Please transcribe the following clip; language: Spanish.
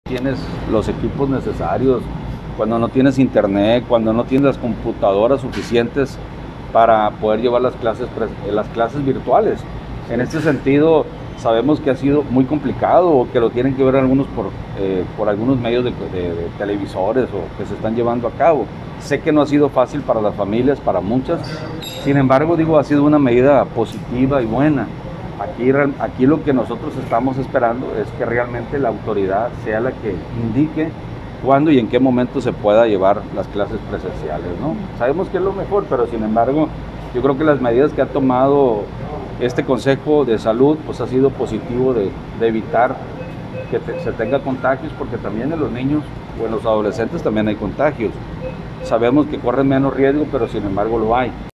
tienes los equipos necesarios, cuando no tienes internet, cuando no tienes las computadoras suficientes para poder llevar las clases virtuales. En este sentido, sabemos que ha sido muy complicado o que lo tienen que ver algunos por algunos medios de televisores o que se están llevando a cabo. Sé que no ha sido fácil para las familias, para muchas, sin embargo, digo, ha sido una medida positiva y buena. Aquí lo que nosotros estamos esperando es que realmente la autoridad sea la que indique cuándo y en qué momento se pueda llevar las clases presenciales, ¿no? Sabemos que es lo mejor, pero sin embargo, yo creo que las medidas que ha tomado este Consejo de Salud, pues ha sido positivo de evitar que se tenga contagios, porque también en los niños o en los adolescentes también hay contagios. Sabemos que corren menos riesgo, pero sin embargo lo hay.